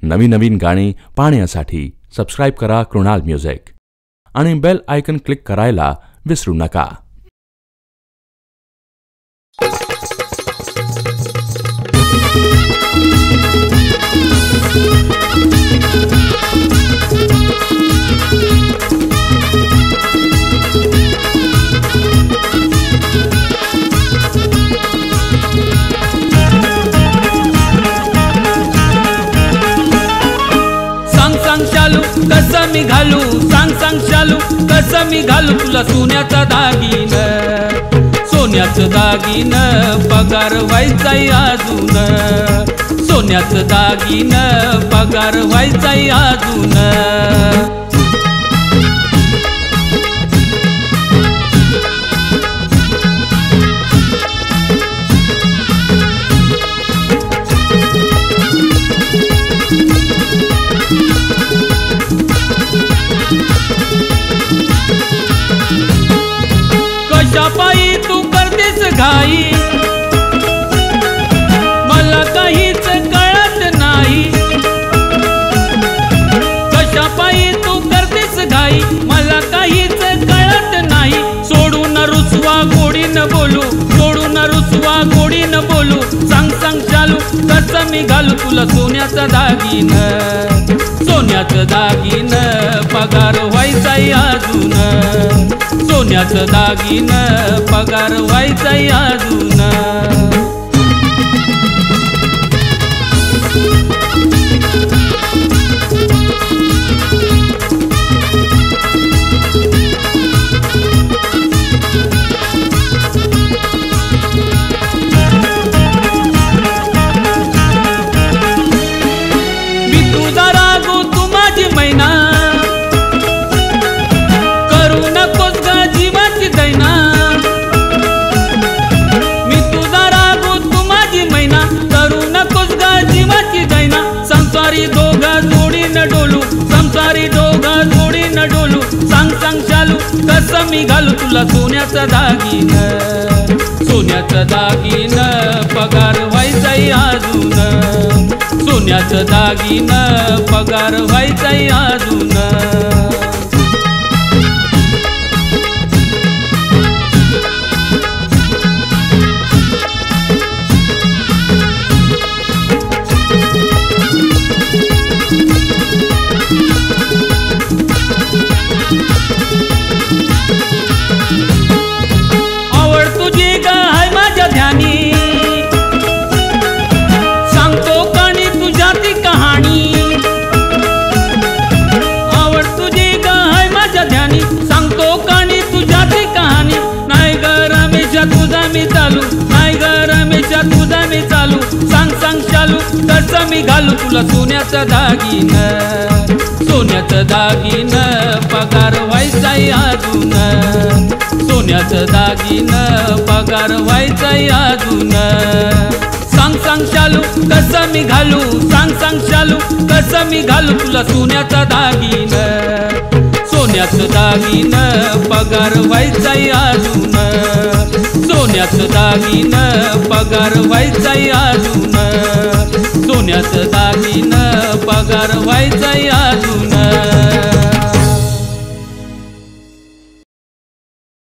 नवीन नवीन गाणी पाहण्यासाठी सबस्क्राइब करा कृणाल म्युझिक आणि बेल आयकन क्लिक करायला विसरू नका. कसं मी घालू सांग शालू कसं मी घालू तुला सोन्याचा दागिनं सोन्याचं दागिनं पगार व्हायचाय अजून सोन्याचं दागिनं पगार व्हायचाय अजून. कशापायी तू करतेस घाई मला काहीच कळत नाही. कशापायी तू करतेस घाई मला काहीच कळत नाही. सोडून रुसवा गोडीनं बोलू सोडून रुसवा गोडीनं बोलू सांग चालू कसं मी घालू तुला सोन्याचं दागिनं सोन्याचं दागिनं पगार व्हायचाय अजून सोन्याचं दागिनं पगार व्हायचाय अजून. मी तुझा रागू तू माझी मैना करू नकोस ग जीवाची दैना. मी तुझा रागू तू माझी मैना करू नकोस ग जीवाची दैना. संसारी दोघा जोडीनं डोलू संसारी दोघा जोडीनं डोलू सांग चालू कसं मी घालू तुला सोन्याचं दागिनं सोन्याचं दागिनं पगार व्हायचाय अजून सोन्याचं दागिनं पगार व्हायचाय अजून. आवड तुझी ग हाय माझ्या ध्यानी सांगतो कणी तुझ्या ती कहाणी. आवड तुझी ग हाय माझ्या ध्यानी सांगतो कणी तुझ्या ती कहाणी. नाही ग रमेशा तुझा मी चालू नाही ग रमेशा तुझा मी चालू सांग चालू कसं मी घालू तुला सोन्याचं दागिनं सोन्याचं दागिनं पगार व्हायचाय अजून सोन्याचं दागिनं पगार व्हायचाय अजून. सांग शालू कसं मी घालू सांग शालू कसं मी घालू तुला सोन्याचं दागिनं सोन्याचं दागिनं पगार व्हायचाय अजून सोन्याचं दागिनं पगार व्हायचाय अजून सोन्याचं दागिनं पगार व्हायचाय